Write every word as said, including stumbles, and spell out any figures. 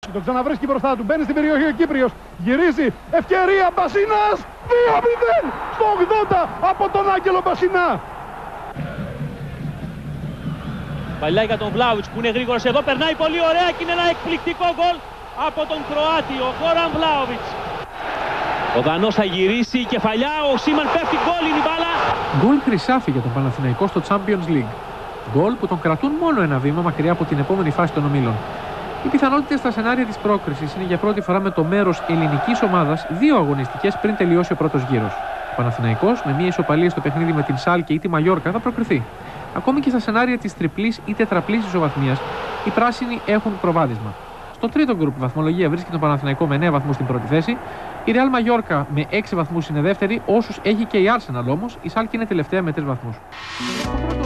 Το ξαναβρίσκει μπροστά του, μπαίνει στην περιοχή ο Κύπριος, γυρίζει, ευκαιρία, Μπασινάς, δύο μηδέν στο ογδόντα από τον Άγγελο Μπασινά. Παλιά για τον Βλάουιτς που είναι γρήγορος εδώ, περνάει πολύ ωραία και είναι ένα εκπληκτικό γκολ από τον Κροάτη, ο Γκόραν Βλάουιτς. Ο Δανός θα γυρίσει, η κεφαλιά, ο Σίμαν πέφτει, γκολ είναι η μπάλα. Γκολ χρυσάφι για τον Παναθηναϊκό στο Champions League. Γκολ που τον κρατούν μόνο ένα βήμα μακριά από την επόμενη φάση των ομίλων. Οι πιθανότητες στα σενάρια της πρόκρισης είναι για πρώτη φορά με το μέρος ελληνικής ομάδας δύο αγωνιστικές πριν τελειώσει ο πρώτος γύρος. Ο Παναθηναϊκός με μια ισοπαλία στο παιχνίδι με την Σάλκε ή τη Μαγιόρκα θα προκριθεί. Ακόμη και στα σενάρια της τριπλής ή τετραπλής ισοβαθμίας, οι πράσινοι έχουν προβάδισμα. Στο τρίτο γκρουπ η βαθμολογία βρίσκει τον Παναθηναϊκό με εννέα βαθμούς στην πρώτη θέση. Η Real Μαγιόρκα με έξι βαθμούς είναι δεύτερη, όσους έχει και η Arsenal όμως. Η Σάλκε είναι τελευταία με τρεις βαθμούς.